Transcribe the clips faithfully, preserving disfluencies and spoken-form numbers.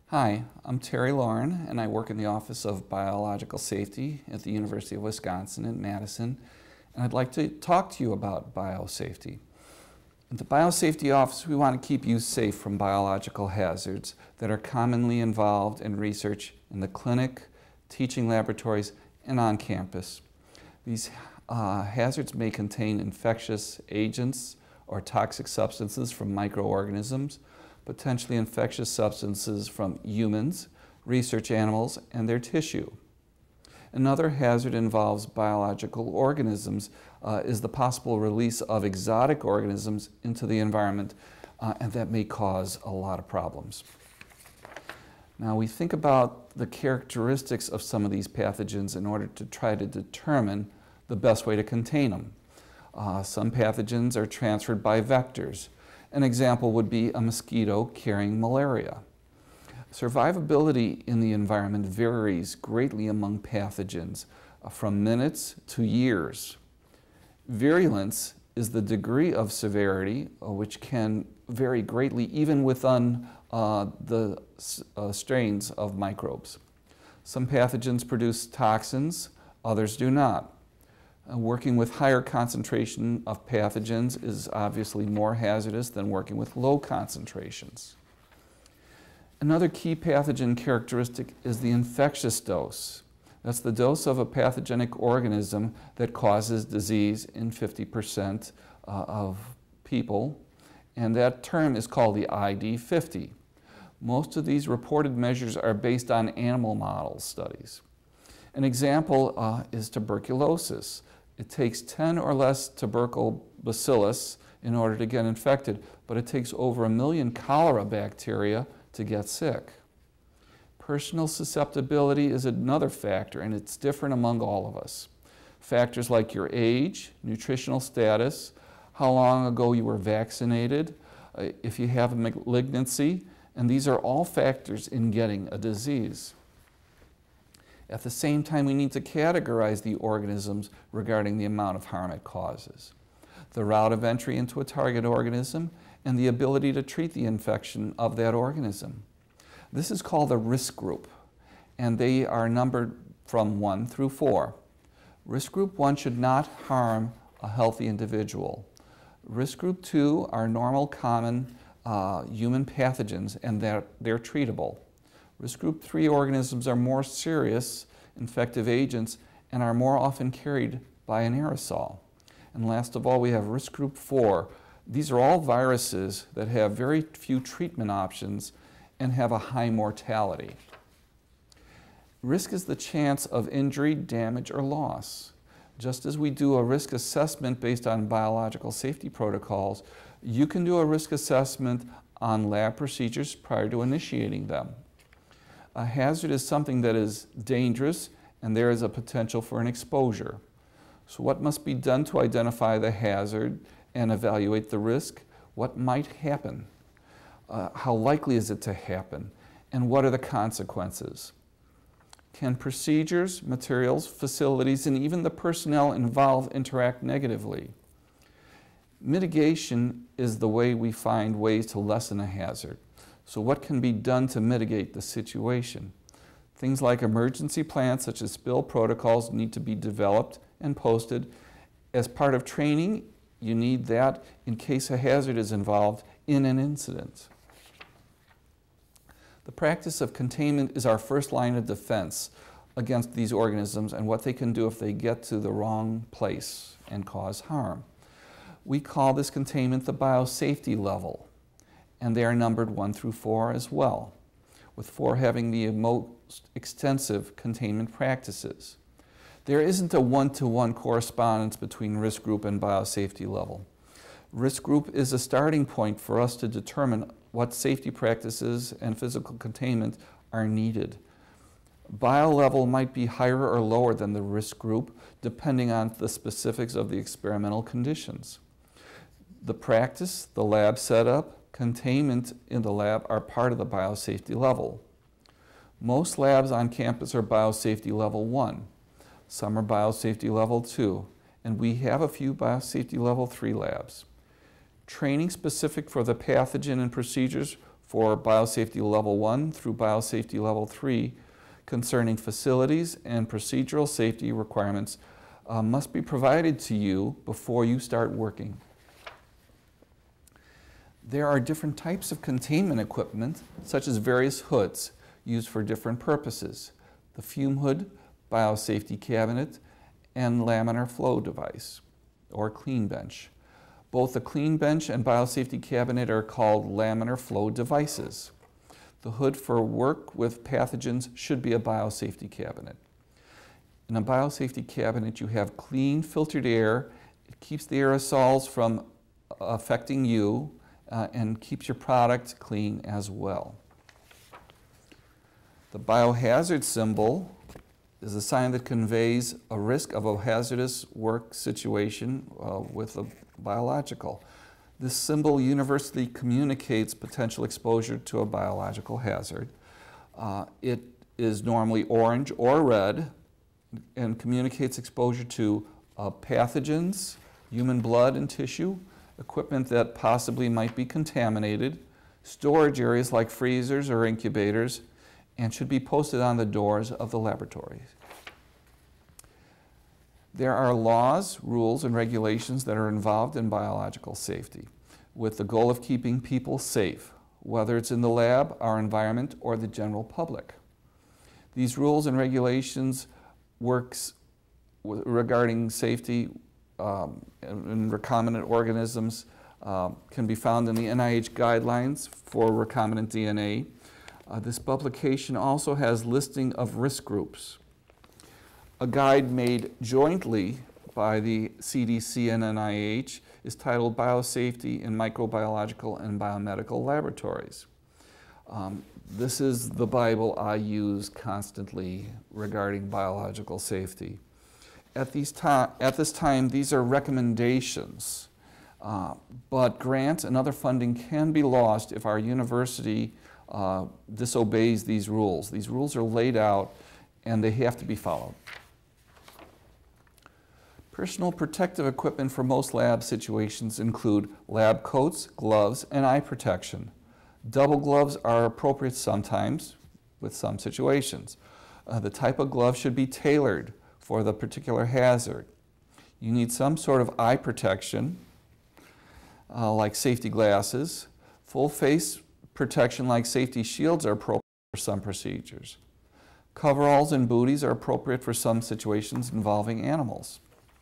Hi, I'm Terry Lawrin, and I work in the Office of Biological Safety at the University of Wisconsin in Madison, and I'd like to talk to you about biosafety. At the Biosafety Office, we want to keep you safe from biological hazards that are commonly involved in research in the clinic, teaching laboratories, and on campus. These uh, hazards may contain infectious agents or toxic substances from microorganisms, potentially infectious substances from humans, research animals, and their tissue. Another hazard involves biological organisms, uh, is the possible release of exotic organisms into the environment, uh, and that may cause a lot of problems. Now we think about the characteristics of some of these pathogens in order to try to determine the best way to contain them. Uh, some pathogens are transferred by vectors. An example would be a mosquito carrying malaria. Survivability in the environment varies greatly among pathogens, uh, from minutes to years. Virulence is the degree of severity, uh, which can vary greatly even within uh, the uh, strains of microbes. Some pathogens produce toxins, others do not. Uh, working with higher concentration of pathogens is obviously more hazardous than working with low concentrations. Another key pathogen characteristic is the infectious dose. That's the dose of a pathogenic organism that causes disease in fifty percent uh, of people, and that term is called the I D fifty. Most of these reported measures are based on animal model studies. An example uh, is tuberculosis. It takes ten or less tubercle bacillus in order to get infected, but it takes over a million cholera bacteria to get sick. Personal susceptibility is another factor, and it's different among all of us. Factors like your age, nutritional status, how long ago you were vaccinated, uh, if you have a malignancy, and these are all factors in getting a disease. At the same time, we need to categorize the organisms regarding the amount of harm it causes, the route of entry into a target organism, and the ability to treat the infection of that organism. This is called a risk group, and they are numbered from one through four. Risk group one should not harm a healthy individual. Risk group two are normal, common uh, human pathogens, and they're, they're treatable. Risk group three organisms are more serious infective agents and are more often carried by an aerosol. And last of all, we have risk group four. These are all viruses that have very few treatment options and have a high mortality. Risk is the chance of injury, damage, or loss. Just as we do a risk assessment based on biological safety protocols, you can do a risk assessment on lab procedures prior to initiating them. A hazard is something that is dangerous, and there is a potential for an exposure. So what must be done to identify the hazard and evaluate the risk? What might happen? Uh, how likely is it to happen? And what are the consequences? Can procedures, materials, facilities, and even the personnel involved interact negatively? Mitigation is the way we find ways to lessen a hazard. So what can be done to mitigate the situation? Things like emergency plans such as spill protocols need to be developed and posted. As part of training, you need that in case a hazard is involved in an incident. The practice of containment is our first line of defense against these organisms and what they can do if they get to the wrong place and cause harm. We call this containment the biosafety level, and they are numbered one through four as well, with four having the most extensive containment practices. There isn't a one-to-one correspondence between risk group and biosafety level. Risk group is a starting point for us to determine what safety practices and physical containment are needed. Bio level might be higher or lower than the risk group, depending on the specifics of the experimental conditions. The practice, the lab setup, containment in the lab are part of the biosafety level. Most labs on campus are biosafety level one. Some are biosafety level two, and we have a few biosafety level three labs. Training specific for the pathogen and procedures for Biosafety Level one through Biosafety Level three concerning facilities and procedural safety requirements uh, must be provided to you before you start working. There are different types of containment equipment, such as various hoods used for different purposes. The fume hood, biosafety cabinet, and laminar flow device, or clean bench. Both the clean bench and biosafety cabinet are called laminar flow devices. The hood for work with pathogens should be a biosafety cabinet. In a biosafety cabinet, you have clean, filtered air. It keeps the aerosols from affecting you uh, and keeps your product clean as well. The Biohazard Symbol is a sign that conveys a risk of a hazardous work situation uh, with a biological. This symbol universally communicates potential exposure to a biological hazard. Uh, it is normally orange or red and communicates exposure to uh, pathogens, human blood and tissue, equipment that possibly might be contaminated, storage areas like freezers or incubators, and should be posted on the doors of the laboratories. There are laws, rules, and regulations that are involved in biological safety with the goal of keeping people safe, whether it's in the lab, our environment, or the general public. These rules and regulations works regarding safety um, in recombinant organisms uh, can be found in the N I H guidelines for recombinant D N A. Uh, this publication also has listing of risk groups. A guide made jointly by the C D C and N I H is titled Biosafety in Microbiological and Biomedical Laboratories. Um, this is the Bible I use constantly regarding biological safety. At, these at this time, these are recommendations, uh, but grants and other funding can be lost if our university uh, disobeys these rules. These rules are laid out and they have to be followed. Personal protective equipment for most lab situations include lab coats, gloves, and eye protection. Double gloves are appropriate sometimes with some situations. Uh, the type of glove should be tailored for the particular hazard. You need some sort of eye protection, uh, like safety glasses. Full face protection like safety shields are appropriate for some procedures. Coveralls and booties are appropriate for some situations involving animals.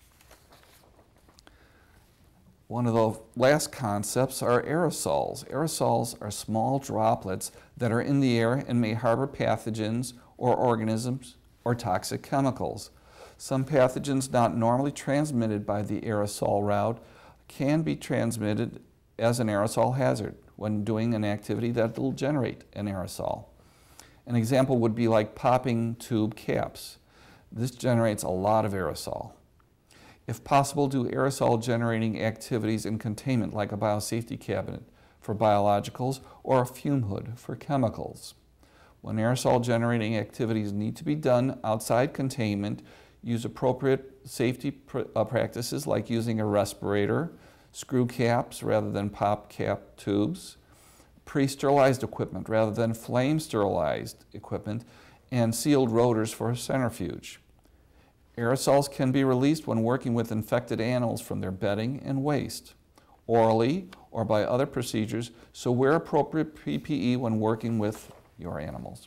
One of the last concepts are aerosols. Aerosols are small droplets that are in the air and may harbor pathogens or organisms or toxic chemicals. Some pathogens not normally transmitted by the aerosol route can be transmitted as an aerosol hazard when doing an activity that will generate an aerosol. An example would be like popping tube caps. This generates a lot of aerosol. If possible, do aerosol generating activities in containment like a biosafety cabinet for biologicals or a fume hood for chemicals. When aerosol generating activities need to be done outside containment, use appropriate safety pr uh, practices like using a respirator, screw caps rather than pop cap tubes, pre-sterilized equipment rather than flame sterilized equipment, and sealed rotors for a centrifuge. Aerosols can be released when working with infected animals from their bedding and waste, orally or by other procedures, so wear appropriate P P E when working with your animals.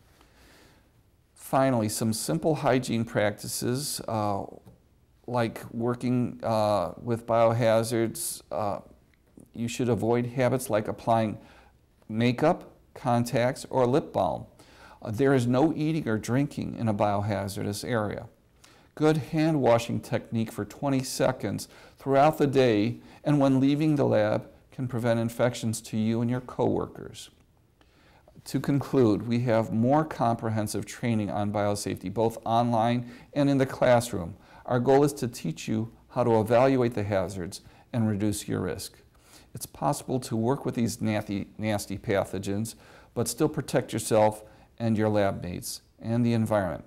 Finally, some simple hygiene practices uh, like working uh, with biohazards. Uh, you should avoid habits like applying makeup, contacts, or lip balm. Uh, there is no eating or drinking in a biohazardous area. Good hand washing technique for twenty seconds throughout the day and when leaving the lab can prevent infections to you and your coworkers. To conclude, we have more comprehensive training on biosafety both online and in the classroom. Our goal is to teach you how to evaluate the hazards and reduce your risk. It's possible to work with these nasty, nasty pathogens but still protect yourself and your lab mates and the environment.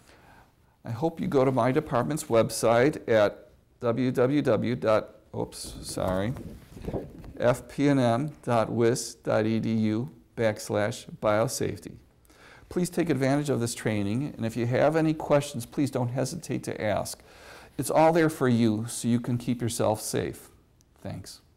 I hope you go to my department's website at w w w dot oops, sorry, f p n m dot w i s dot e d u backslash biosafety. Please take advantage of this training, and if you have any questions, please don't hesitate to ask. It's all there for you so you can keep yourself safe. Thanks.